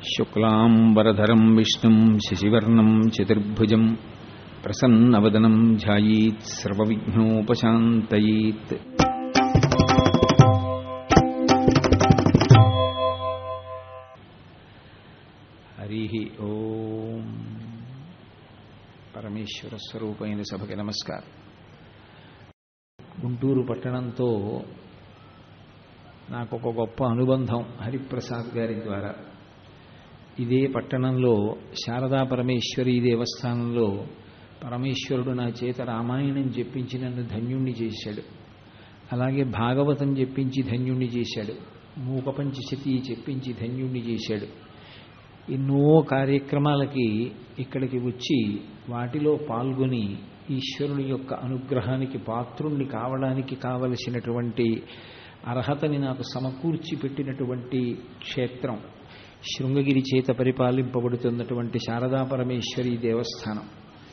శుక్లాంబరధరం విష్ణుం శశివర్ణం చతుర్భుజం ప్రసన్నవదనం ధ్యాయేత్ సర్వవిఘ్నోపశాంతయేత్. హరి ఓం. పరమేశ్వర స్వరూపమైన సభకి నమస్కారం. గుంటూరు పట్టణంతో నాకు ఒక గొప్ప అనుబంధం హరిప్రసాద్ గారి ద్వారా. ఇదే పట్టణంలో శారదా పరమేశ్వరి దేవస్థానంలో పరమేశ్వరుడు నా చేత రామాయణం చెప్పించి నన్ను ధన్యుణ్ణి చేశాడు. అలాగే భాగవతం చెప్పించి ధన్యుణ్ణి చేశాడు. మూకపంచశతి చెప్పించి ధన్యుణ్ణి చేశాడు. ఎన్నో కార్యక్రమాలకి ఇక్కడికి వచ్చి వాటిలో పాల్గొని ఈశ్వరుని యొక్క అనుగ్రహానికి పాత్రుణ్ణి కావడానికి కావలసినటువంటి అర్హతని నాకు సమకూర్చి పెట్టినటువంటి క్షేత్రం శృంగగిరి చేత పరిపాలింపబడుతున్నటువంటి శారదా పరమేశ్వరి దేవస్థానం.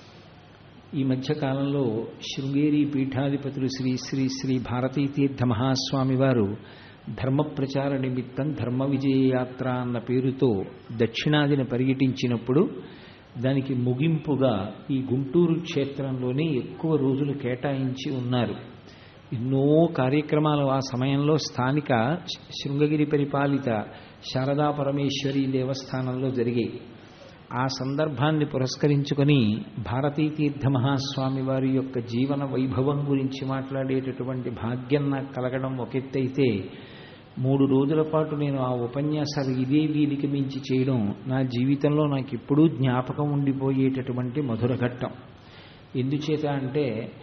ఈ మధ్యకాలంలో శృంగేరి పీఠాధిపతులు శ్రీ శ్రీ శ్రీ భారతీతీర్థ మహాస్వామి వారు ధర్మ ప్రచార నిమిత్తం ధర్మ విజయయాత్ర అన్న పేరుతో దక్షిణాదిని పర్యటించినప్పుడు దానికి ముగింపుగా ఈ గుంటూరు క్షేత్రంలోనే ఎక్కువ రోజులు కేటాయించి ఉన్నారు. ఎన్నో కార్యక్రమాలు ఆ సమయంలో స్థానిక శృంగగిరి పరిపాలిత శారదా పరమేశ్వరి దేవస్థానంలో జరిగాయి. ఆ సందర్భాన్ని పురస్కరించుకొని భారతీతీర్థ మహాస్వామి వారి యొక్క జీవన వైభవం గురించి మాట్లాడేటటువంటి భాగ్యం నాకు కలగడం ఒక ఎత్తైతే, 3 రోజుల పాటు నేను ఆ ఉపన్యాసాలు ఇదే వీధికి మించి చేయడం నా జీవితంలో నాకు ఎప్పుడూ జ్ఞాపకం ఉండిపోయేటటువంటి మధుర ఘట్టం. ఎందుచేత అంటే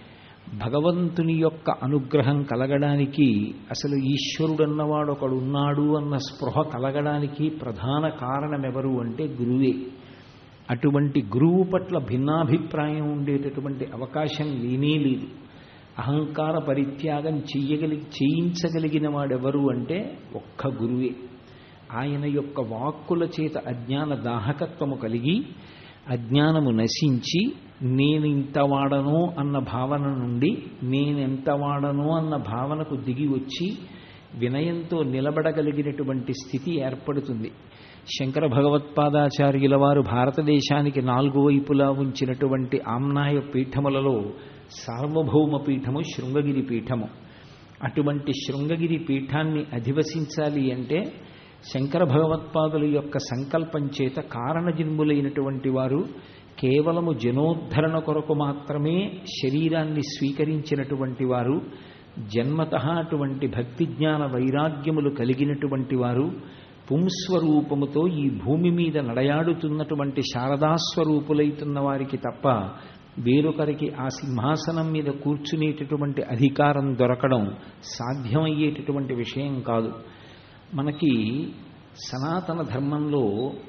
భగవంతుని యొక్క అనుగ్రహం కలగడానికి, అసలు ఈశ్వరుడన్నవాడు ఒకడు ఉన్నాడు అన్న స్పృహ కలగడానికి ప్రధాన కారణం ఎవరు అంటే గురువే. అటువంటి గురువు పట్ల భిన్నాభిప్రాయం ఉండేటటువంటి అవకాశం లేనే లేదు. అహంకార పరిత్యాగం చేయించగలిగిన వాడెవరు అంటే ఒక్క గురువే. ఆయన యొక్క వాక్కుల చేత అజ్ఞాన దాహకత్వము కలిగి అజ్ఞానము నశించి నేనింత వాడను అన్న భావన నుండి నేనెంత వాడను అన్న భావనకు దిగి వచ్చి వినయంతో నిలబడగలిగినటువంటి స్థితి ఏర్పడుతుంది. శంకర భగవత్పాదాచార్యుల వారు భారతదేశానికి 4 వైపులా ఉంచినటువంటి ఆమ్నాయ పీఠములలో సార్వభౌమ పీఠము శృంగగిరి పీఠము. అటువంటి శృంగగిరి పీఠాన్ని అధివసించాలి అంటే శంకర భగవత్పాదుల యొక్క సంకల్పం చేత కారణజన్ములైనటువంటి వారు కేవలము జనోద్ధరణ కొరకు మాత్రమే శరీరాన్ని స్వీకరించినటువంటి వారు, జన్మతః అటువంటి భక్తి జ్ఞాన వైరాగ్యములు కలిగినటువంటి వారు, పుంస్వరూపముతో ఈ భూమి మీద నడయాడుతున్నటువంటి శారదాస్వరూపులైతున్న వారికి తప్ప వేరొకరికి ఆ సింహాసనం మీద కూర్చునేటటువంటి అధికారం దొరకడం సాధ్యమయ్యేటటువంటి విషయం కాదు. మనకి సనాతన ధర్మంలో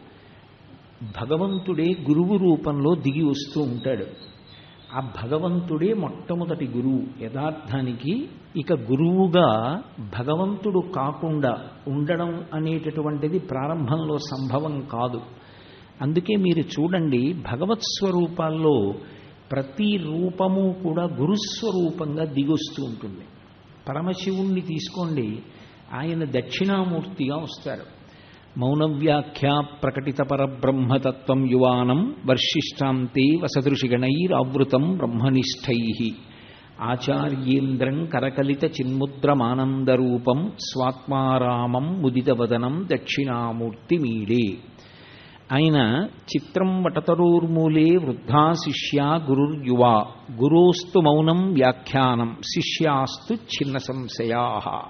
భగవంతుడే గురువు రూపంలో దిగి వస్తూ ఉంటాడు. ఆ భగవంతుడే మొట్టమొదటి గురువు. యథార్థానికి ఇక గురువుగా భగవంతుడు కాకుండా ఉండడం అనేటటువంటిది ప్రారంభంలో సంభవం కాదు. అందుకే మీరు చూడండి, భగవత్ స్వరూపాల్లో ప్రతి రూపము కూడా గురుస్వరూపంగా దిగొస్తూ ఉంటుంది. పరమశివుణ్ణి తీసుకోండి, ఆయన దక్షిణామూర్తిగా వస్తారు. మౌనవ్యాఖ్యా ప్రకటిత పరబ్రహ్మతత్వం యువానం వర్షిష్టాంతే వసదృషిగణైరావృతం బ్రహ్మనిష్టై ఆచార్యేంద్రం కరకలిత చిన్ముద్రమానందరూపం స్వాత్మారామం ముదితవదనం దక్షిణామూర్తి మీడే. ఆయన చిత్రం వటతరోర్మూలే వృద్ధా శిష్యా గురుర్యువా గురోస్తు మౌనం వ్యాఖ్యానం శిష్యాస్తు చిన్న సంశయా.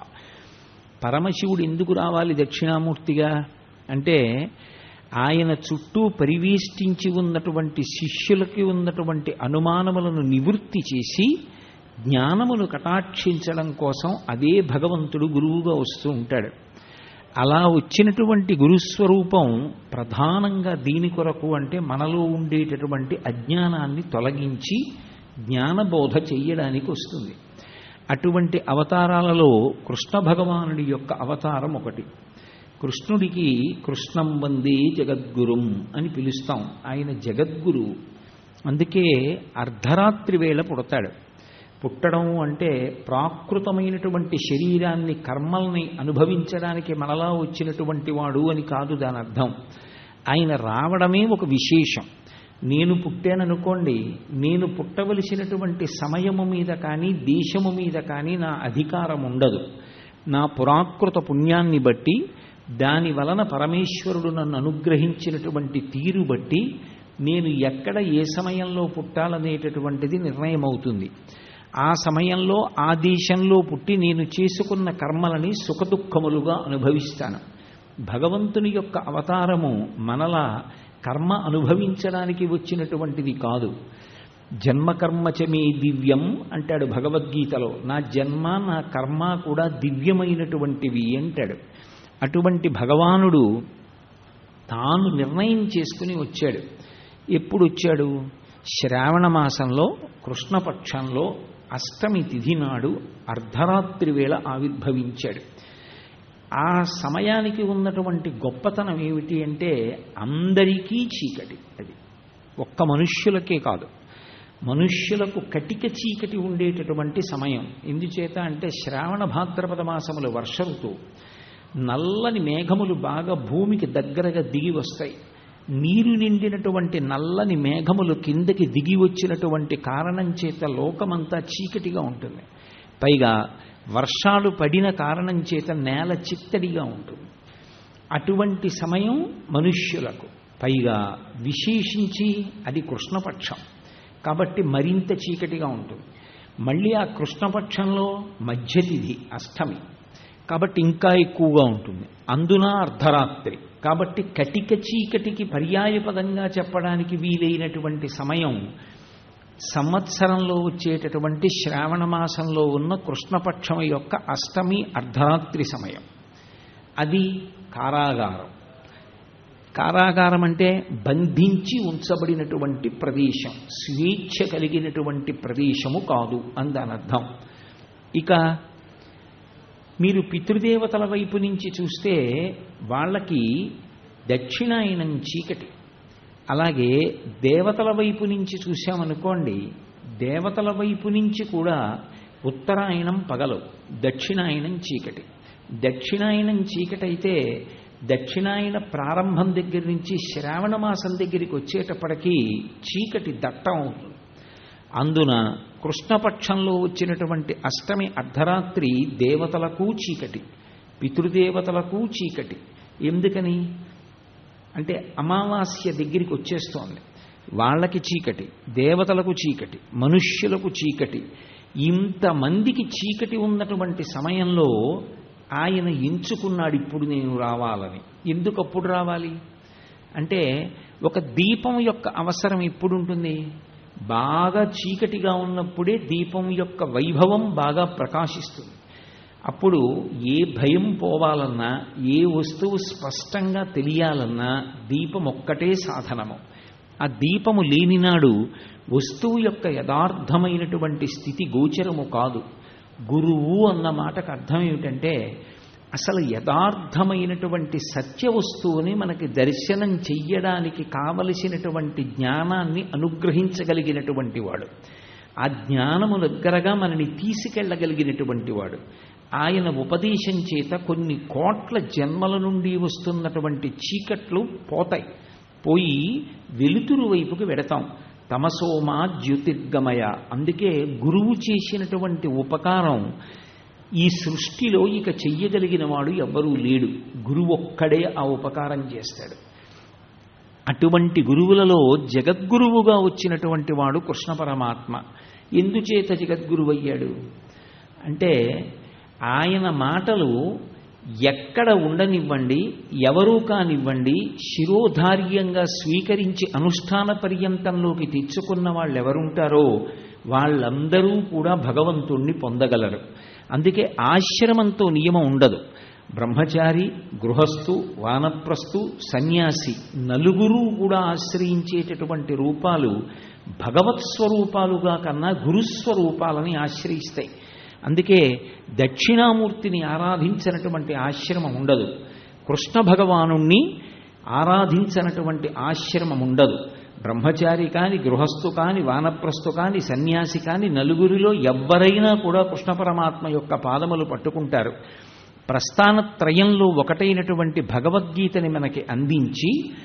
పరమశివుడు ఎందుకు రావాలి దక్షిణామూర్తిగా అంటే, ఆయన చుట్టూ పరివేష్టించి ఉన్నటువంటి శిష్యులకి ఉన్నటువంటి అనుమానములను నివృత్తి చేసి జ్ఞానమును కటాక్షించడం కోసం అదే భగవంతుడు గురువుగా వస్తూ ఉంటాడు. అలా వచ్చినటువంటి గురుస్వరూపం ప్రధానంగా దీని కొరకు అంటే మనలో ఉండేటటువంటి అజ్ఞానాన్ని తొలగించి జ్ఞానబోధ చెయ్యడానికి వస్తుంది. అటువంటి అవతారాలలో కృష్ణ భగవానుడి యొక్క అవతారం ఒకటి. కృష్ణుడికి కృష్ణం వందే జగద్గురుం అని పిలుస్తాం. ఆయన జగద్గురు. అందుకే అర్ధరాత్రి వేళ పుడతాడు. పుట్టడం అంటే ప్రాకృతమైనటువంటి శరీరాన్ని కర్మల్ని అనుభవించడానికి మనలా వచ్చినటువంటి వాడు అని కాదు దాని అర్థం. ఆయన రావడమే ఒక విశేషం. నేను పుట్టాననుకోండి, నేను పుట్టవలసినటువంటి సమయము మీద కానీ దేశము మీద కానీ నా అధికారం ఉండదు. నా పురాకృత పుణ్యాన్ని బట్టి, దాని వలన పరమేశ్వరుడు నన్ను అనుగ్రహించినటువంటి తీరు బట్టి నేను ఎక్కడ ఏ సమయంలో పుట్టాలనేటటువంటిది నిర్ణయం అవుతుంది. ఆ సమయంలో ఆ దేశంలో పుట్టి నేను చేసుకున్న కర్మలని సుఖదుఖములుగా అనుభవిస్తాను. భగవంతుని యొక్క అవతారము మనలా కర్మ అనుభవించడానికి వచ్చినటువంటిది కాదు. జన్మకర్మచమే దివ్యం అంటాడు భగవద్గీతలో. నా జన్మ నా కర్మ కూడా దివ్యమైనటువంటివి అంటాడు. అటువంటి భగవానుడు తాను నిర్ణయం చేసుకుని వచ్చాడు. ఎప్పుడు వచ్చాడు? శ్రావణ మాసంలో కృష్ణపక్షంలో అష్టమి తిథి నాడు అర్ధరాత్రి వేళ ఆవిర్భవించాడు. ఆ సమయానికి ఉన్నటువంటి గొప్పతనం ఏమిటి అంటే అందరికీ చీకటి. అది ఒక్క మనుష్యులకే కాదు, మనుష్యులకు కటిక చీకటి ఉండేటటువంటి సమయం. ఎందుచేత అంటే శ్రావణ భాద్రపద మాసములు వర్ష ఋతువు. నల్లని మేఘములు బాగా భూమికి దగ్గరగా దిగి వస్తాయి. నీరు నిండినటువంటి నల్లని మేఘములు కిందకి దిగి వచ్చినటువంటి కారణం చేత లోకమంతా చీకటిగా ఉంటుంది. పైగా వర్షాలు పడిన కారణం చేత నేల చిత్తడిగా ఉంటుంది. అటువంటి సమయం మనుష్యులకు. పైగా విశేషించి అది కృష్ణపక్షం కాబట్టి మరింత చీకటిగా ఉంటుంది. మళ్ళీ ఆ కృష్ణపక్షంలో మధ్యతిథి అష్టమి కాబట్టి ఇంకా ఎక్కువగా ఉంటుంది. అందున అర్ధరాత్రి కాబట్టి కటిక చీకటికి పర్యాయపదంగా చెప్పడానికి వీలైనటువంటి సమయం సంవత్సరంలో వచ్చేటటువంటి శ్రావణ మాసంలో ఉన్న కృష్ణపక్షం యొక్క అష్టమి అర్ధరాత్రి సమయం. అది కారాగారం. కారాగారం అంటే బంధించి ఉంచబడినటువంటి ప్రదేశం, స్వేచ్ఛ కలిగినటువంటి ప్రదేశము కాదు అని దాని అర్థం. ఇక మీరు పితృదేవతల వైపు నుంచి చూస్తే వాళ్ళకి దక్షిణాయనం చీకటి. అలాగే దేవతల వైపు నుంచి చూశామనుకోండి, దేవతల వైపు నుంచి కూడా ఉత్తరాయణం పగలు, దక్షిణాయనం చీకటి. దక్షిణాయనం చీకటి అయితే దక్షిణాయన ప్రారంభం దగ్గర నుంచి శ్రావణ మాసం దగ్గరికి వచ్చేటప్పటికీ చీకటి దట్టం అవుతుంది. అందున కృష్ణపక్షంలో వచ్చినటువంటి అష్టమి అర్ధరాత్రి దేవతలకు చీకటి, పితృదేవతలకు చీకటి. ఎందుకని అంటే అమావాస్య దగ్గరికి వచ్చేస్తోంది. వాళ్ళకి చీకటి, దేవతలకు చీకటి, మనుష్యులకు చీకటి. ఇంతమందికి చీకటి ఉన్నటువంటి సమయంలో ఆయన ఎంచుకున్నాడు ఇప్పుడు నేను రావాలని. ఎందుకు అప్పుడు రావాలి అంటే ఒక దీపం యొక్క అవసరం ఎప్పుడు ఉంటుంది? బాగా చీకటిగా ఉన్నప్పుడే దీపం యొక్క వైభవం బాగా ప్రకాశిస్తుంది. అప్పుడు ఏ భయం పోవాలన్నా, ఏ వస్తువు స్పష్టంగా తెలియాలన్నా దీపం ఒక్కటే సాధనము. ఆ దీపము లేనినాడు వస్తువు యొక్క యథార్థమైనటువంటి స్థితి గోచరము కాదు. గురువు అన్న మాటకు అర్థం ఏమిటంటే అసలు యథార్థమైనటువంటి సత్య వస్తువుని మనకి దర్శనం చెయ్యడానికి కావలసినటువంటి జ్ఞానాన్ని అనుగ్రహించగలిగినటువంటి వాడు, ఆ జ్ఞానము దగ్గరగా మనని తీసుకెళ్ళగలిగినటువంటి వాడు. ఆయన ఉపదేశం చేత కొన్ని కోట్ల జన్మల నుండి వస్తున్నటువంటి చీకట్లు పోతాయి, పోయి వెలుతురు వైపుకి వెడతాం. తమసోమా జ్యోతిర్గమయ. అందుకే గురువు చేసినటువంటి ఉపకారం ఈ సృష్టిలో ఇక చెయ్యగలిగిన వాడు ఎవ్వరూ లేడు. గురువు ఒక్కడే ఆ ఉపకారం చేస్తాడు. అటువంటి గురువులలో జగద్గురువుగా వచ్చినటువంటి వాడు కృష్ణ పరమాత్మ. ఎందుచేత జగద్గురువు అయ్యాడు అంటే ఆయన మాటలు ఎక్కడ ఉండనివ్వండి, ఎవరూ కానివ్వండి, శిరోధార్యంగా స్వీకరించి అనుష్ఠాన పర్యంతంలోకి తెచ్చుకున్న వాళ్ళు ఎవరుంటారో వాళ్ళందరూ కూడా భగవంతుణ్ణి పొందగలరు. అందుకే ఆశ్రమంతో నియమం ఉండదు. బ్రహ్మచారి, గృహస్థు, వానప్రస్థు, సన్యాసి నలుగురు కూడా ఆశ్రయించేటటువంటి రూపాలు భగవత్ స్వరూపాలుగా కన్నా గురుస్వరూపాలని ఆశ్రయిస్తాయి. అందుకే దక్షిణామూర్తిని ఆరాధించినటువంటి ఆశ్రమం ఉండదు, కృష్ణ భగవానుణ్ణి ఆరాధించినటువంటి ఆశ్రమం ఉండదు. బ్రహ్మచారి కాని, గృహస్థు కాని, వానప్రస్థు కాని, సన్యాసి కాని నలుగురిలో ఎవ్వరైనా కూడా కృష్ణ పరమాత్మ యొక్క పాదములు పట్టుకుంటారు. ప్రస్థానత్రయంలో ఒకటైనటువంటి భగవద్గీతని మనకి అందించి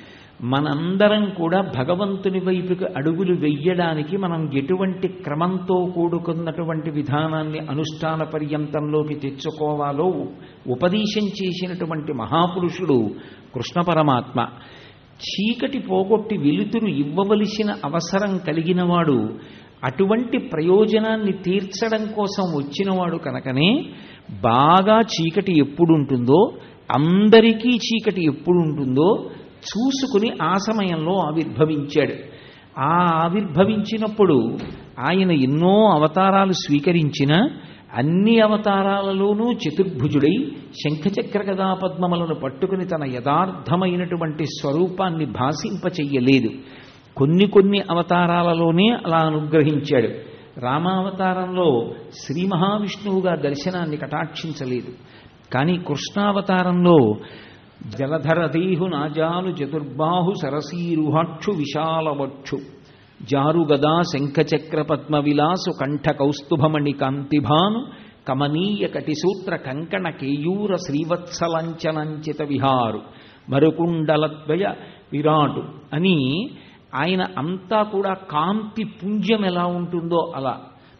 మనందరం కూడా భగవంతుని వైపుకి అడుగులు వెయ్యడానికి మనం ఎటువంటి క్రమంతో కూడుకున్నటువంటి విధానాన్ని అనుష్ఠాన పర్యంతంలోకి తెచ్చుకోవాలో ఉపదేశం చేసినటువంటి మహాపురుషుడు కృష్ణ పరమాత్మ. చీకటి పోగొట్టి వెలుతురు ఇవ్వవలసిన అవసరం కలిగినవాడు, అటువంటి ప్రయోజనాన్ని తీర్చడం కోసం వచ్చినవాడు కనుకనే బాగా చీకటి ఎప్పుడుంటుందో, అందరికీ చీకటి ఎప్పుడు ఉంటుందో చూసుకుని ఆ సమయంలో ఆవిర్భవించాడు. ఆ ఆవిర్భవించినప్పుడు ఆయన ఎన్నో అవతారాలు స్వీకరించిన అన్ని అవతారాలలోనూ చతుర్భుజుడై శంఖచక్ర గదా పద్మములను పట్టుకుని తన యథార్థమైనటువంటి స్వరూపాన్ని భాసింపచెయ్యలేదు. కొన్ని కొన్ని అవతారాలలోనే అలా అనుగ్రహించాడు. రామావతారంలో శ్రీ మహావిష్ణువుగా దర్శనాన్ని కటాక్షించలేదు. కానీ కృష్ణావతారంలో జలధరదేహు నాజాలు చతుర్బాహు సరసీరుహాక్షు విశాలవక్షు జారుగదా శంఖచక్ర పద్మ విలాసు కంఠ కౌస్తుభమణి కాంతిభాను కమనీయ కటిసూత్ర కంకణ కేయూర శ్రీవత్సలంచనంచిత విహారు మరుకుండలద్వయ విరాటు అని ఆయన అంతా కూడా కాంతి పుంజం ఎలా ఉంటుందో అలా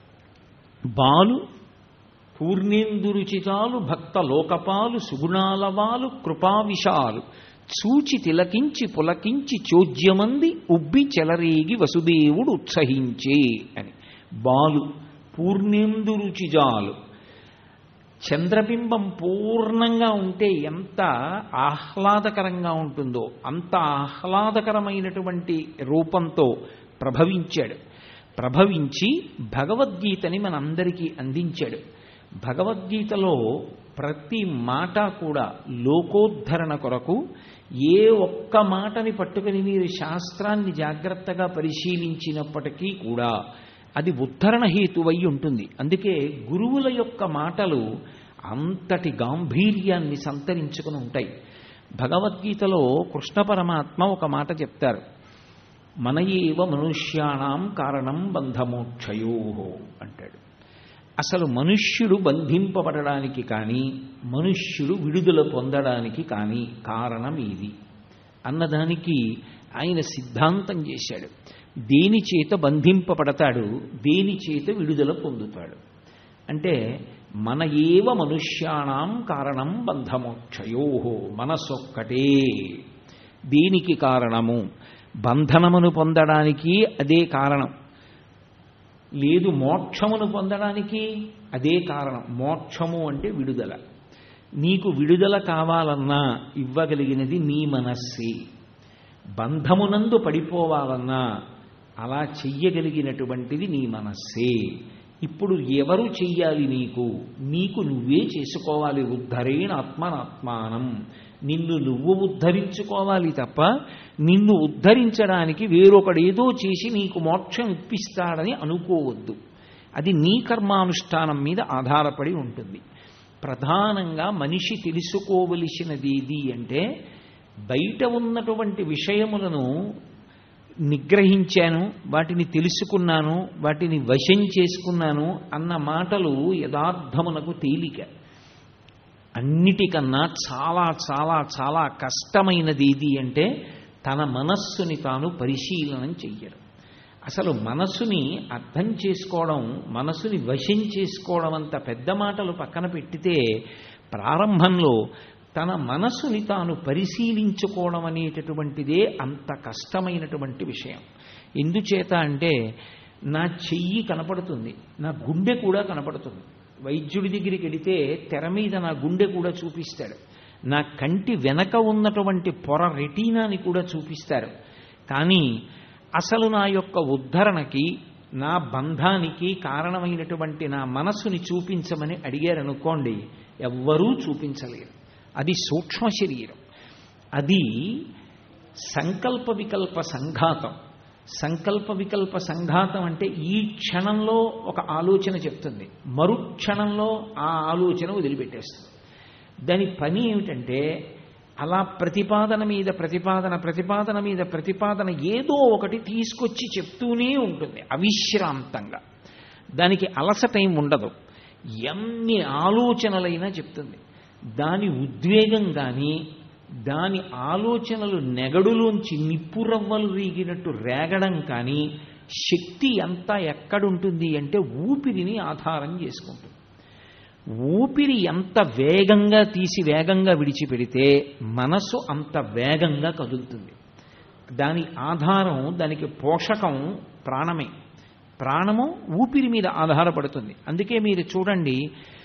బాలు పూర్ణేందురుచితాలు భక్త లోకపాలు సుగుణాలవాలు కృపావిశాలు చూచి తిలకించి పులకించి చోద్యమంది ఉబ్బి చెలరేగి వసుదేవుడు ఉత్సహించే అని. బాలు పూర్ణేందురుచిజాలు, చంద్రబింబం పూర్ణంగా ఉంటే ఎంత ఆహ్లాదకరంగా ఉంటుందో అంత ఆహ్లాదకరమైనటువంటి రూపంతో ప్రభవించాడు. ప్రభవించి భగవద్గీతని మనందరికీ అందించాడు. భగవద్గీతలో ప్రతి మాట కూడా లోకోద్ధరణ కొరకు. ఏ ఒక్క మాటని పట్టుకుని మీరు శాస్త్రాన్ని జాగ్రత్తగా పరిశీలించినప్పటికీ కూడా అది ఉద్ధరణ హేతువై ఉంటుంది. అందుకే గురువుల యొక్క మాటలు అంతటి గాంభీర్యాన్ని సంతరించుకుని ఉంటాయి. భగవద్గీతలో కృష్ణ పరమాత్మ ఒక మాట చెప్తారు, మన ఏవ మనుష్యాణం కారణం బంధమోక్షయో అంటాడు. అసలు మనుష్యుడు బంధింపబడడానికి కానీ మనుష్యుడు విడుదల పొందడానికి కానీ కారణం ఇది అన్నదానికి ఆయన సిద్ధాంతం చేశాడు. దేని చేత బంధింపబడతాడు, దేని చేత విడుదల పొందుతాడు అంటే మన ఏవ మనుష్యాణం కారణం బంధమోక్షయో, మనసొక్కటే దీనికి కారణము. బంధనమును పొందడానికి అదే కారణం, లేదు మోక్షమును పొందడానికి అదే కారణం. మోక్షము అంటే విడుదల. నీకు విడుదల కావాలన్నా ఇవ్వగలిగినది నీ మనస్సే. బంధమునందు పడిపోవాలన్నా అలా చెయ్యగలిగినటువంటిది నీ మనస్సే. ఇప్పుడు ఎవరు చెయ్యాలి? నీకు నువ్వే చేసుకోవాలి. ఉద్ధరేణ ఆత్మనాత్మానం, నిన్ను నువ్వు ఉద్ధరించుకోవాలి తప్ప నిన్ను ఉద్ధరించడానికి వేరొకడేదో చేసి నీకు మోక్షం ఇప్పిస్తాడని అనుకోవద్దు. అది నీ కర్మానుష్ఠానం మీద ఆధారపడి ఉంటుంది. ప్రధానంగా మనిషి తెలుసుకోవలసినది ఏది అంటే, బయట ఉన్నటువంటి విషయములను నిగ్రహించాను, వాటిని తెలుసుకున్నాను, వాటిని వశం చేసుకున్నాను అన్న మాటలు యథార్థమునకు తేలిక. అన్నిటికన్నా చాలా చాలా చాలా కష్టమైనది ఏది అంటే తన మనస్సుని తాను పరిశీలనం చెయ్యడం. అసలు మనసుని అర్థం చేసుకోవడం, మనసుని వశం చేసుకోవడం అంత పెద్ద మాటలు పక్కన పెట్టితే, ప్రారంభంలో తన మనసుని తాను పరిశీలించుకోవడం అనేటటువంటిదే అంత కష్టమైనటువంటి విషయం. ఎందుచేత అంటే నా చెయ్యి కనపడుతుంది, నా గుండె కూడా కనపడుతుంది. వైద్యుడి దగ్గరికి వెడితే తెర మీద నా గుండె కూడా చూపిస్తాడు, నా కంటి వెనక ఉన్నటువంటి పొర రెటీనాని కూడా చూపిస్తారు. కానీ అసలు నా యొక్క ఉద్ధరణకి, నా బంధానికి కారణమైనటువంటి నా మనసుని చూపించమని అడిగారనుకోండి, ఎవ్వరూ చూపించలేరు. అది సూక్ష్మ శరీరం, అది సంకల్ప వికల్ప సంఘాతం. సంకల్ప వికల్ప సంఘాతం అంటే ఈ క్షణంలో ఒక ఆలోచన చెప్తుంది, మరుక్షణంలో ఆ ఆలోచన వదిలిపెట్టేస్తుంది. దాని పని ఏమిటంటే అలా ప్రతిపాదన మీద ప్రతిపాదన, ప్రతిపాదన మీద ప్రతిపాదన ఏదో ఒకటి తీసుకొచ్చి చెప్తూనే ఉంటుంది అవిశ్రాంతంగా. దానికి అలసటైం ఉండదు, ఎన్ని ఆలోచనలైనా చెప్తుంది. దాని ఉద్వేగం కానీ దాని ఆలోచనలు నెగడులోంచి నిప్పురవ్వలు రీగినట్టు రేగడం కానీ శక్తి అంతా ఎక్కడుంటుంది అంటే ఊపిరిని ఆధారం చేసుకుంటుంది. ఊపిరి ఎంత వేగంగా తీసి వేగంగా విడిచిపెడితే మనసు అంత వేగంగా కదులుతుంది. దాని ఆధారం, దానికి పోషకం ప్రాణమే. ప్రాణము ఊపిరి మీద ఆధారపడుతుంది. అందుకే మీరు చూడండి,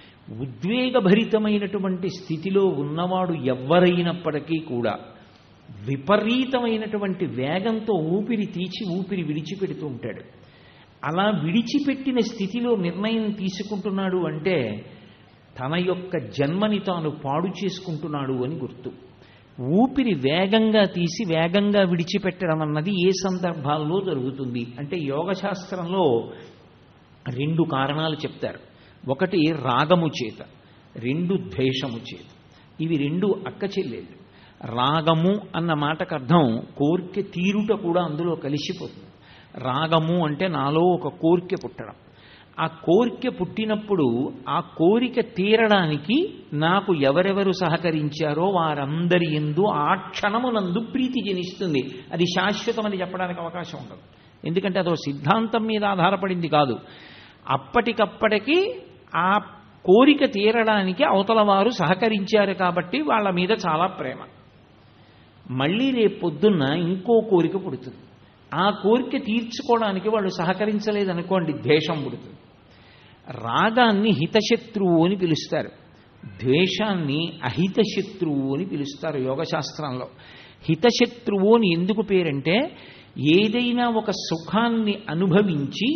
ఉద్వేగభరితమైనటువంటి స్థితిలో ఉన్నవాడు ఎవ్వరైనప్పటికీ కూడా విపరీతమైనటువంటి వేగంతో ఊపిరి తీసి ఊపిరి విడిచిపెడుతూ ఉంటాడు. అలా విడిచిపెట్టిన స్థితిలో నిర్ణయం తీసుకుంటున్నాడు అంటే తన యొక్క జన్మని తాను పాడు చేసుకుంటున్నాడు అని గుర్తు. ఊపిరి వేగంగా తీసి వేగంగా విడిచిపెట్టడం అన్నది ఏ సందర్భాల్లో జరుగుతుంది అంటే యోగశాస్త్రంలో 2 కారణాలు చెప్తారు. ఒకటి రాగము చేత, 2 ద్వేషము చేత. ఇవి 2 అక్క చెల్లెళ్ళు. రాగము అన్న మాటకు అర్థం కోరిక తీరుట కూడా అందులో కలిసిపోతుంది. రాగము అంటే నాలో ఒక కోరిక పుట్టడం. ఆ కోరిక పుట్టినప్పుడు ఆ కోరిక తీరడానికి నాకు ఎవరెవరు సహకరించారో వారందరి యందు ఆ క్షణమునందు ప్రీతి జనిస్తుంది. అది శాశ్వతమని చెప్పడానికి అవకాశం ఉండదు. ఎందుకంటే అదో సిద్ధాంతం మీద ఆధారపడింది కాదు. అప్పటికప్పటికి ఆ కోరిక తీరడానికి అవతల వారు సహకరించారు కాబట్టి వాళ్ళ మీద చాలా ప్రేమ. మళ్ళీ రేపు పొద్దున్న ఇంకో కోరిక పుడుతుంది. ఆ కోరిక తీర్చుకోవడానికి వాళ్ళు సహకరించలేదనుకోండి, ద్వేషం పుడుతుంది. రాగాన్ని హితశత్రువు అని పిలుస్తారు, ద్వేషాన్ని అహితశత్రువు అని పిలుస్తారు యోగశాస్త్రంలో. హితశత్రువు అని ఎందుకు పేరంటే ఏదైనా ఒక సుఖాన్ని అనుభవించి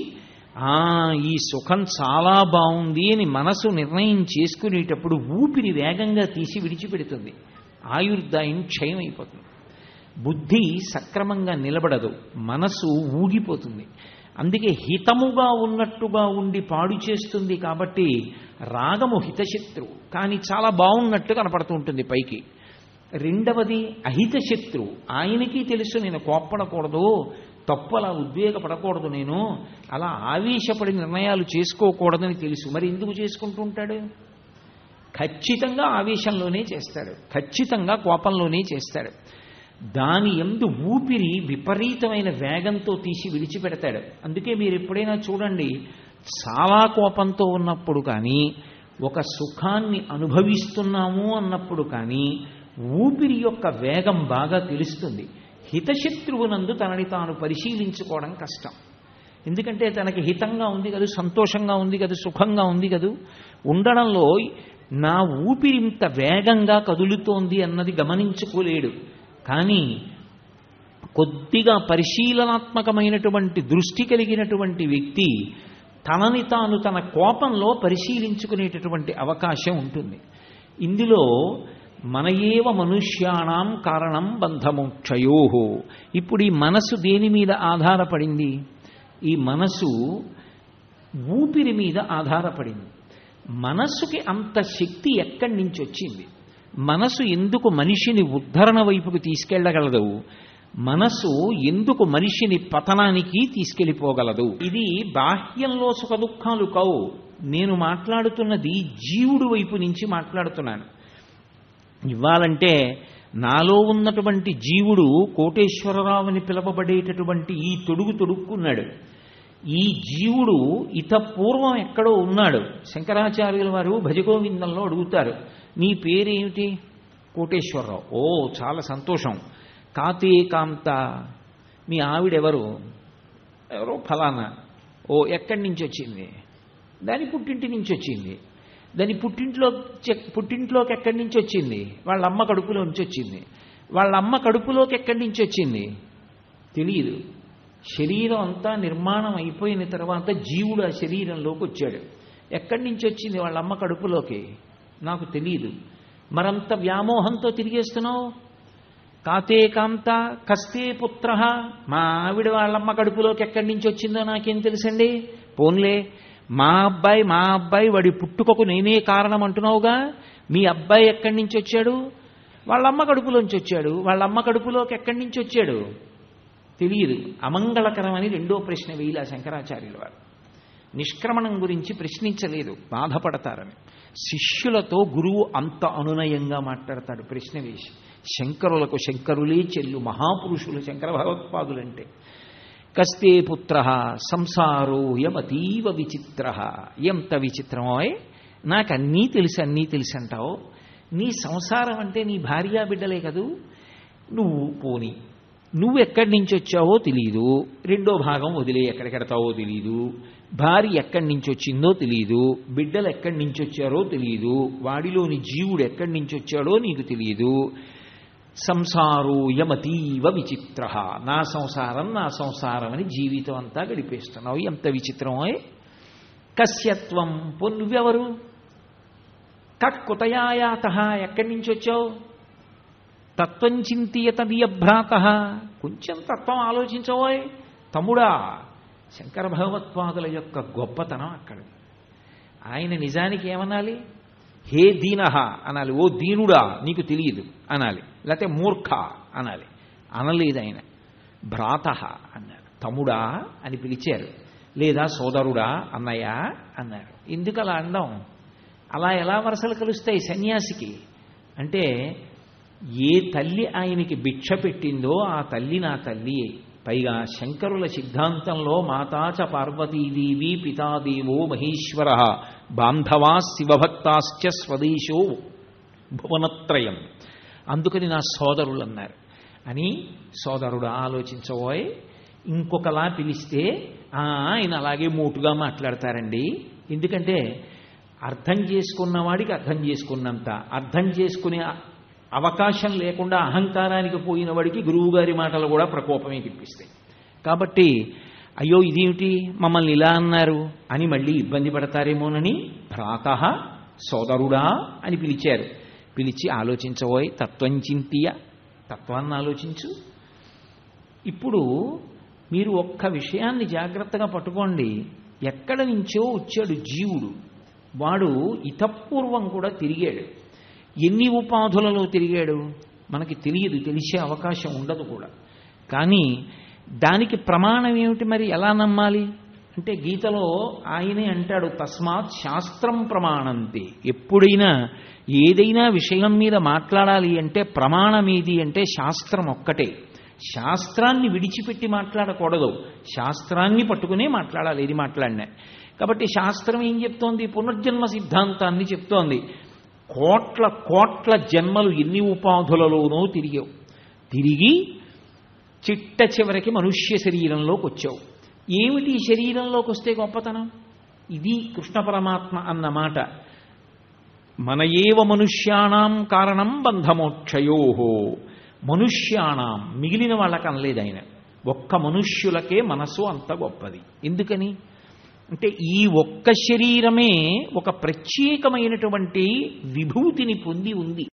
ఈ సుఖం చాలా బాగుంది అని మనసు నిర్ణయం చేసుకునేటప్పుడు ఊపిరి వేగంగా తీసి విడిచిపెడుతుంది. ఆయుర్దాయం క్షయమైపోతుంది. బుద్ధి సక్రమంగా నిలబడదు, మనసు ఊగిపోతుంది. అందుకే హితముగా ఉన్నట్టుగా ఉండి పాడు చేస్తుంది. కాబట్టి రాగము హితశత్రువు, కానీ చాలా బాగున్నట్టు కనపడుతూ ఉంటుంది పైకి. రెండవది అహితశత్రువు. ఆయనకి తెలుసు నేను కోప్పడకూడదు, తప్పు అలా ఉద్వేగపడకూడదు, నేను అలా ఆవేశపడి నిర్ణయాలు చేసుకోకూడదని తెలుసు. మరి ఎందుకు చేసుకుంటూ ఉంటాడు? ఖచ్చితంగా ఆవేశంలోనే చేస్తాడు, ఖచ్చితంగా కోపంలోనే చేస్తాడు. దాని యందు ఊపిరి విపరీతమైన వేగంతో తీసి విడిచిపెడతాడు. అందుకే మీరు ఎప్పుడైనా చూడండి, చాలా కోపంతో ఉన్నప్పుడు కానీ, ఒక సుఖాన్ని అనుభవిస్తున్నాము అన్నప్పుడు కానీ ఊపిరి యొక్క వేగం బాగా తెలుస్తుంది. హితశత్రువునందు తనని తాను పరిశీలించుకోవడం కష్టం. ఎందుకంటే తనకి హితంగా ఉంది కదా, సంతోషంగా ఉంది కదా, సుఖంగా ఉంది కదా, ఉండడంలో నా ఊపిరి ఇంత వేగంగా కదులుతోంది అన్నది గమనించుకోలేడు. కానీ కొద్దిగా పరిశీలనాత్మకమైనటువంటి దృష్టి కలిగినటువంటి వ్యక్తి తనని తాను తన కోపంలో పరిశీలించుకునేటటువంటి అవకాశం ఉంటుంది. ఇందులో మనయేవ మనుష్యాణం కారణం బంధమోక్షయోహో. ఇప్పుడు ఈ మనసు దేని మీద ఆధారపడింది? ఈ మనసు ఊపిరి మీద ఆధారపడింది. మనస్సుకి అంత శక్తి ఎక్కడి నుంచి వచ్చింది? మనసు ఎందుకు మనిషిని ఉద్ధరణ వైపుకు తీసుకెళ్లగలదు? మనసు ఎందుకు మనిషిని పతనానికి తీసుకెళ్ళిపోగలదు? ఇది బాహ్యంలో సుఖ దుఃఖాలు కావు. నేను మాట్లాడుతున్నది జీవుడు వైపు నుంచి మాట్లాడుతున్నాను. ఇవ్వాలంటే నాలో ఉన్నటువంటి జీవుడు కోటేశ్వరరావు అని పిలవబడేటటువంటి ఈ తొడుక్కున్నాడు. ఈ జీవుడు ఇతపూర్వం ఎక్కడో ఉన్నాడు. శంకరాచార్యుల వారు భజగోవిందంలో అడుగుతారు, నీ పేరేమిటి? కోటేశ్వరరావు. ఓ, చాలా సంతోషం. కాతే కాంత, మీ ఆవిడెవరు? ఎవరో ఫలానా. ఓ, ఎక్కడి నుంచి వచ్చింది? దాని పుట్టింటి నుంచి వచ్చింది. దాని పుట్టింట్లోకి ఎక్కడి నుంచి వచ్చింది? వాళ్ళ అమ్మ కడుపులో నుంచి వచ్చింది. వాళ్ళ అమ్మ కడుపులోకి ఎక్కడి నుంచి వచ్చింది? తెలియదు. శరీరం అంతా నిర్మాణం అయిపోయిన తర్వాత జీవుడు ఆ శరీరంలోకి వచ్చాడు. ఎక్కడి నుంచి వచ్చింది వాళ్ళ అమ్మ కడుపులోకి? నాకు తెలియదు. మరంత వ్యామోహంతో తిరిగేస్తున్నావు. కాతే కాంత కస్తే పుత్ర, మా ఆవిడ వాళ్ళమ్మ కడుపులోకి ఎక్కడి నుంచి వచ్చిందో నాకేం తెలుసండి? పోన్లే, మా అబ్బాయి వాడి పుట్టుకకు నేనే కారణం అంటున్నావుగా. మీ అబ్బాయి ఎక్కడి నుంచి వచ్చాడు? వాళ్ళమ్మ కడుపులోంచి వచ్చాడు. వాళ్ళమ్మ కడుపులోకి ఎక్కడి నుంచి వచ్చాడు? తెలియదు. అమంగళకరమని రెండో ప్రశ్న వేయలా శంకరాచార్యుల వారు. నిష్క్రమణం గురించి ప్రశ్నించలేదు, బాధపడతారని. శిష్యులతో గురువు అంత అనునయంగా మాట్లాడతాడు ప్రశ్న వేసి. శంకరులకు శంకరులే చెల్లు, మహాపురుషులు శంకర భగవత్పాదులంటే. కస్తే పుత్ర సంసారోయమతీవ విచిత్ర. ఎంత విచిత్రమో! నాకు అన్నీ తెలుసు అంటావు. నీ సంసారం అంటే నీ భార్యా బిడ్డలే కదూ. నువ్వు ఎక్కడి నుంచి వచ్చావో తెలీదు, రెండో భాగం వదిలే ఎక్కడికెడతావో తెలీదు, భార్య ఎక్కడి నుంచి వచ్చిందో తెలీదు, బిడ్డలు ఎక్కడి నుంచి వచ్చారో తెలీదు, వాడిలోని జీవుడు ఎక్కడి నుంచి వచ్చాడో నీకు తెలియదు. సంసారోయమతీవ విచిత్ర. నా సంసారం అని జీవితం అంతా గడిపేస్తున్నావు. ఎంత విచిత్రమో! కస్యత్వం, నువ్వెవరు? కుతయాయాత, ఎక్కడి నుంచి వచ్చావు? తత్వం చింతియత దియభ్రాత, కొంచెం తత్వం ఆలోచించవోయ్ తమ్ముడా. శంకర భగవత్పాదుల యొక్క గొప్పతనం అక్కడిది. ఆయన నిజానికి ఏమనాలి? హే దీనః అనాలి. ఓ దీనుడా నీకు తెలియదు అనాలి. లేకపోతే మూర్ఖ అనాలి. అనలేదు ఆయన. భ్రాత అన్నారు. తమ్ముడా అని పిలిచారు. లేదా సోదరుడా, అన్నయ్య అన్నారు. ఎందుకు అలా అండం? అలా ఎలా వరసలు కలుస్తాయి సన్యాసికి? అంటే ఏ తల్లి ఆయనకి భిక్ష పెట్టిందో ఆ తల్లి నా తల్లియే. పైగా శంకరుల సిద్ధాంతంలో మాతాచ పార్వతీదేవి పితాదేవో మహేశ్వర బాంధవా శివభక్తాశ్చ స్వదేశో భువనత్రయం. అందుకని నా సోదరులు అన్నారు. అని సోదరుడు ఆలోచించబోయ్. ఇంకొకలా పిలిస్తే ఆయన అలాగే మోటుగా మాట్లాడతారండి. ఎందుకంటే అర్థం చేసుకున్నవాడికి అర్థం చేసుకున్నంత, అర్థం చేసుకునే అవకాశం లేకుండా అహంకారానికి పోయిన వాడికి గురువుగారి మాటలు కూడా ప్రకోపమే తెప్పిస్తాయి. కాబట్టి అయ్యో ఇదేమిటి మమ్మల్ని ఇలా అన్నారు అని మళ్ళీ ఇబ్బంది పడతారేమోనని భ్రాత, సోదరుడా అని పిలిచారు. పిలిచి ఆలోచించబోయ్, తత్వం చింతియ, తత్వాన్ని ఆలోచించు. ఇప్పుడు మీరు ఒక్క విషయాన్ని జాగ్రత్తగా పట్టుకోండి. ఎక్కడ నుంచో వచ్చాడు జీవుడు. వాడు ఇతపూర్వం కూడా తిరిగాడు. ఎన్ని ఉపాధులలో తిరిగాడు మనకి తెలియదు, తెలిసే అవకాశం ఉండదు కూడా. కానీ దానికి ప్రమాణం ఏమిటి మరి? ఎలా నమ్మాలి అంటే గీతలో ఆయనే అంటాడు, తస్మాత్ శాస్త్రం ప్రమాణంతే. ఎప్పుడైనా ఏదైనా విషయం మీద మాట్లాడాలి అంటే ప్రమాణం ఏది అంటే శాస్త్రం ఒక్కటే. శాస్త్రాన్ని విడిచిపెట్టి మాట్లాడకూడదు, శాస్త్రాన్ని పట్టుకునే మాట్లాడాలి ఏది మాట్లాడినా. కాబట్టి శాస్త్రం ఏం చెప్తోంది? పునర్జన్మ సిద్ధాంతాన్ని చెప్తోంది. కోట్ల కోట్ల జన్మలు ఎన్ని ఉపాధులలోనో తిరిగావు, తిరిగి చిట్ట చివరికి మనుష్య శరీరంలోకి వచ్చావు. ఏమిటి శరీరంలోకి వస్తే గొప్పతనం? ఇది కృష్ణ పరమాత్మ అన్నమాట. మన ఏవ మనుష్యాణం కారణం బంధమోక్షయో. మనుష్యాణం, మిగిలిన వాళ్ళకి అనలేదు ఆయన. ఒక్క మనుష్యులకే మనసు అంత గొప్పది. ఎందుకని అంటే ఈ ఒక్క శరీరమే ఒక ప్రత్యేకమైనటువంటి విభూతిని పొంది ఉంది.